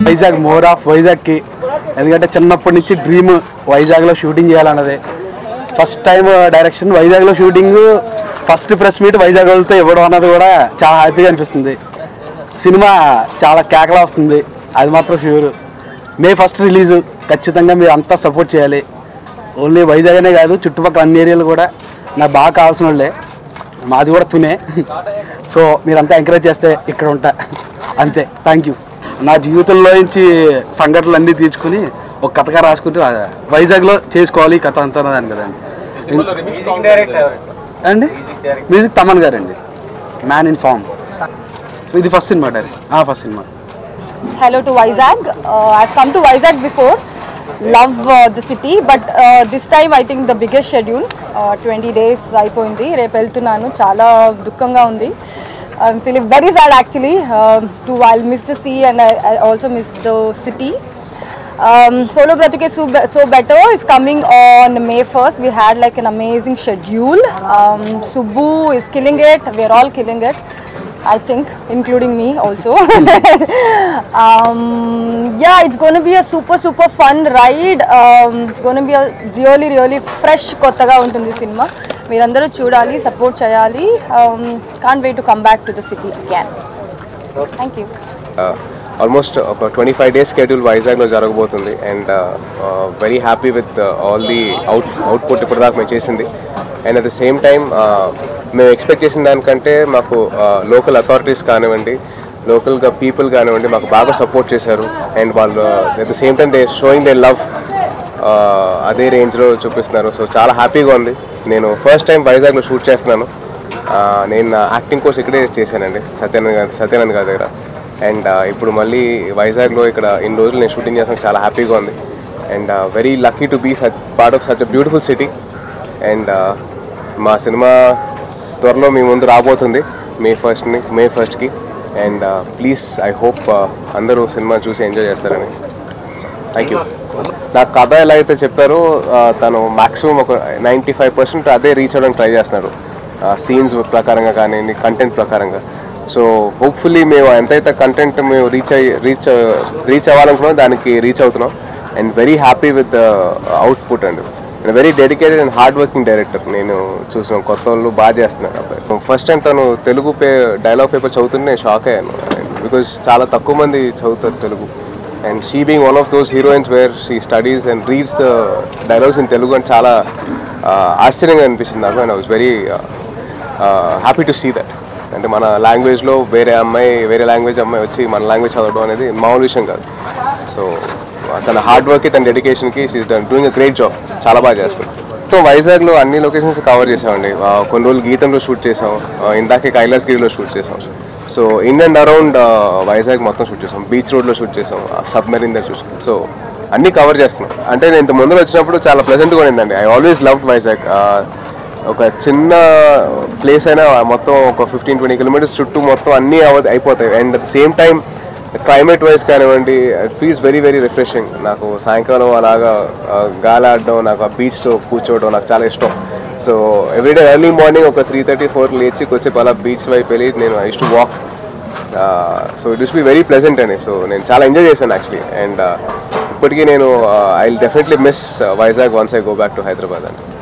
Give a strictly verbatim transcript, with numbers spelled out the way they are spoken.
Vizag more of వైజాగ్కి, ఎందుకంటే చిన్నప్పటి నుంచి డ్రీమ్ వైజాగ్లో షూటింగ్ చేయాలన్నది. ఫస్ట్ టైం డైరెక్షన్ వైజాగ్లో shooting, first press meet Vizag వాళ్ళతో ఇవ్వడం అన్నది కూడా చాలా హ్యాపీగా అనిపిస్తుంది. సినిమా చాలా కేకలా వస్తుంది, అది మాత్రం ష్యూర్. మే ఫస్ట్ రిలీజు, ఖచ్చితంగా మీరు అంతా సపోర్ట్ చేయాలి. ఓన్లీ వైజాగ్ అనే కాదు, చుట్టుపక్కల అన్ని ఏరియాలు కూడా నాకు బాగా కావాల్సిన వాళ్ళే. మాది కూడా తునే. సో మీరంతా ఎంకరేజ్ చేస్తే ఇక్కడ ఉంటా, అంతే. Thank you. నా జీవితంలో నుంచి సంఘటనలు అన్నీ తీర్చుకుని ఒక కథగా రాసుకుంటూ వైజాగ్లో చేసుకోవాలి కథ అంతా అని కదండి. అండి మ్యూజిక్ తమన్ గారండి, మ్యాన్ ఇన్ ఫామ్. ఇది first cinema direct, first cinema. Hello to Vizag. Uh, I've come to Vizag before. Love uh, the city, but uh, this time I think the biggest schedule. Uh, twenty days అయిపోయింది, రేపు వెళ్తున్నాను. చాలా దుఃఖంగా ఉంది. I'm feeling very sad actually. Uh, to I'll miss the sea and I, I also miss the city. Um, Solo Bratike So, so Better is coming on May first. We had like an amazing schedule. Um, Subbu is killing it. We're all killing it, I think, including me also. um, yeah, it's going to be a super super fun ride. Um, it's going to be a really really fresh kottaga untundi cinema. Meerandaru chudali, support cheyali. Um, can't wait to come back to the city again. Thank you. Uh, almost uh, twenty-five days schedule Vizag lo jaragabotundi, and uh, uh, very happy with uh, all the out, output ippudaaka మేము చేసింది. And at the same time uh, మేము expect చేసిన దానికంటే మాకు local authorities కానివ్వండి, లోకల్గా people కానివ్వండి మాకు బాగా సపోర్ట్ చేశారు. అండ్ వాళ్ళు at the same time they showing they love అదే రేంజ్లో చూపిస్తున్నారు. సో చాలా హ్యాపీగా ఉంది. నేను ఫస్ట్ టైం వైజాగ్లో షూట్ చేస్తున్నాను. నేను యాక్టింగ్ కోర్స్ ఇక్కడే చేశానండి, సత్యానంద్ సత్యానంద్ గారి దగ్గర. అండ్ ఇప్పుడు మళ్ళీ వైజాగ్లో ఇక్కడ ఇన్ని రోజులు నేను షూటింగ్ చేస్తాను, చాలా హ్యాపీగా ఉంది. And very lucky to be such part of such a beautiful city. And మా సినిమా త్వరలో మీ ముందు రాబోతుంది మే ఫస్ట్ని మే ఫస్ట్కి. అండ్ ప్లీజ్ ఐ హోప్ అందరూ సినిమా చూసి ఎంజాయ్ చేస్తారని. Thank you. నాకు కథ ఎలా అయితే చెప్పారో తను మ్యాక్సిమం ఒక నైంటీ ఫైవ్ పర్సెంట్ అదే రీచ్ అవ్వడానికి ట్రై చేస్తున్నారు, సీన్స్ ప్రకారంగా కానీ కంటెంట్ ప్రకారంగా. సో హోప్ఫుల్లీ మేము ఎంతైతే కంటెంట్ మేము రీచ్ అయ్యి రీచ్ రీచ్ అవ్వాలనుకున్నాం దానికి రీచ్ అవుతున్నాం. And very happy with the output అండి. Very dedicated and hard working director. నేను చూసిన కొత్త వాళ్ళు బాగా చేస్తున్నాను అబ్బాయి. ఫస్ట్ టైం తను తెలుగు పే డైలాగ్ పేపర్ చదువుతుంటే నేను షాక్ అయ్యాను, బికాజ్ చాలా తక్కువ మంది చదువుతారు Telugu. And she being one of those heroines where she studies and reads the dialogues in Telugu అని చాలా ఆశ్చర్యంగా అనిపించింది నాకు. And I was very happy to see that. అంటే మన లాంగ్వేజ్లో వేరే అమ్మాయి వేరే లాంగ్వేజ్ అమ్మాయి వచ్చి మన లాంగ్వేజ్ చదవడం అనేది మామూలు విషయం కాదు. సో తన హార్డ్ వర్క్కి తన డెడికేషన్కి she's doing a great job, చాలా బాగా చేస్తాం. సో వైజాగ్లో అన్ని లొకేషన్స్ కవర్ చేసామండి. కొన్ని రోజులు గీతంలో షూట్ చేసాం, ఇందాకే కైలాసగిరిలో షూట్ చేసాం. So in and around Vizag మొత్తం షూట్ చేసాం. బీచ్ రోడ్లో షూట్ చేసాం, సబ్మెరీన్ దగ్గర చూసాం. సో అన్నీ కవర్ చేస్తున్నాం. అంటే నేను ఇంత ముందు వచ్చినప్పుడు చాలా ప్లెజెంట్గా ఉండిందండి. I always loved Vizag. ఒక చిన్న ప్లేస్ అయినా మొత్తం ఒక ఫిఫ్టీన్ ట్వంటీ కిలోమీటర్స్ చుట్టూ మొత్తం అన్నీ అయిపోతాయి. And at the same time climate wise కానివ్వండి, it feels very very refreshing. నాకు సాయంకాలం అలాగా గాలి ఆడడం, నాకు ఆ బీచ్తో కూర్చోవడం నాకు చాలా ఇష్టం. సో ఎవ్రీడే ఎర్లీ మార్నింగ్ ఒక త్రీ థర్టీ ఫోర్ లేచి కొద్దిసేపు అలా బీచ్ వైపు వెళ్ళి నేను I use to walk. So it use be very pleasant అండి. సో నేను చాలా ఎంజాయ్ చేశాను యాక్చువల్లీ. అండ్ ఇప్పటికీ నేను I will definitely miss Vizag once I go back to Hyderabad అండి.